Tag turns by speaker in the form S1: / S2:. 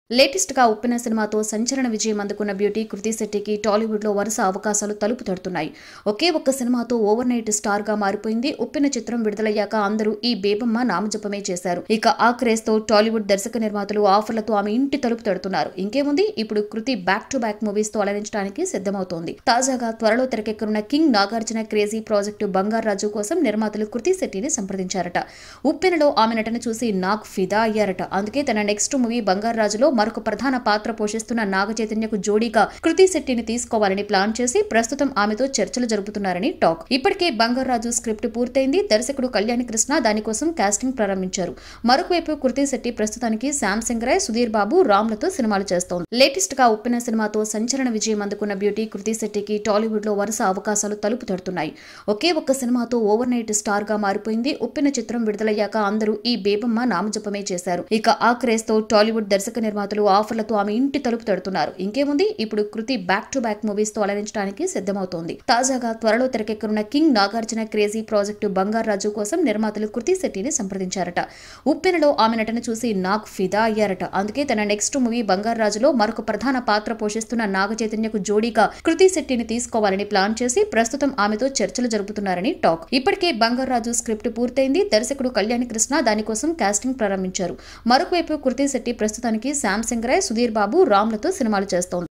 S1: Latest గా ఉప్పెన సినిమాతో సంచలన విజయం అందుకున్న బ్యూటీ కృతి శెట్టికి టాలీవుడ్ లో వరుస అవకాశాలు తలుపు తడుతున్నాయి. ఒకే ఒక్క సినిమాతో ఓవర్ నైట్ స్టార్ గా మారిపోయింది. ఉప్పెన చిత్రం విడుదలయ్యాక అందరూ ఈ బేబమ్మ నామజపమే చేశారు. ఇక ఆ క్రేజ్ తో టాలీవుడ్ దర్శక నిర్మాతలు ఆఫర్లతో ఆమె ఇంటి తలుపు తడుతున్నారు. ఇంకేముంది, ఇప్పుడు Kriti back to back movies తో అలరించడానికి సిద్ధమవుతోంది. తాజాగా త్వరలో తెరకెక్కనున్న king Nagarjuna crazy project Bangarraju కోసం నిర్మాతలు కృతి శెట్టిని సంప్రదించారట. ఉప్పెనలో ఆమె నటన చూసి నాగ్ ఫిదా అయ్యారట. అందుకే తన నెక్స్ట్ మూవీ బంగారాజులో మరొక ప్రధాన పాత్ర పోషిస్తున్న నాగ చైతన్యకు జోడీగా కృతి శెట్టిని తీసుకోవాలని ప్లాన్ చేసి ప్రస్తుతం ఆమెతో చర్చలు జరుపుతున్నారని టాక్. ఇప్పటికే బంగారాజు స్క్రిప్ట్ పూర్తయింది. దర్శకుడు కళ్యాణ్ కృష్ణ దానికోసం కాస్టింగ్ ప్రారంభించారు. మరొక వైపు కృతి శెట్టి ప్రస్తుతానికి శ్యామ్ సింగ్ రాయ్, సుధీర్ బాబు, రామ్లతో సినిమాలు చేస్తోంది. లేటెస్ట్ గా ఉప్పెన సినిమాతో సంచలన విజయం అందుకున్న బ్యూటీ కృతి శెట్టికి టాలీవుడ్ లో వరుస అవకాశాలు తలుపు తడుతున్నాయి. ఒకే ఒక్క సినిమాతో ఓవర్ నైట్ స్టార్ గా మారిపోయింది. ఉప్పెన చిత్రం విడుదలయ్యాక అందరూ ఈ బేబమ్మ నామజపమే చేశారు. ఇక ఆ క్రేజ్ తో టాలీవుడ్ దర్శక నిర్మాతలు ఆఫర్లతో ఆమె ఇంటి తలుపు తడుతున్నారు. ఇంకేముంది, ఇప్పుడు Kriti back to back movies తో అలరించడానికి సిద్ధమవుతోంది. తాజాగా త్వరలో తెరకెక్కనున్న king Nagarjuna crazy project Bangarraju కోసం నిర్మాతలు కృతి శెట్టిని సంప్రదించారట. ఉప్పెనలో ఆమె నటన చూసి నాగ్ ఫిదా అయ్యారట. అందుకే తన నెక్స్ట్ మూవీ బంగారాజులో మరొక ప్రధాన పాత్ర పోషిస్తున్న నాగ చైతన్యకు జోడీగా కృతి శెట్టిని తీసుకోవాలని ప్లాన్ చేసి ప్రస్తుతం ఆమెతో చర్చలు జరుపుతున్నారని టాక్. ఇప్పటికే బంగారాజు స్క్రిప్ట్ పూర్తయింది. దర్శకుడు కళ్యాణ్ కృష్ణ దానికోసం కాస్టింగ్ ప్రారంభించారు. మరొక వైపు కృతి శెట్టి ప్రస్తుతానికి శ్యామ్ సింగ్ రాయ్, సుధీర్ బాబు, రామ్లతో సినిమాలు చేస్తోంది.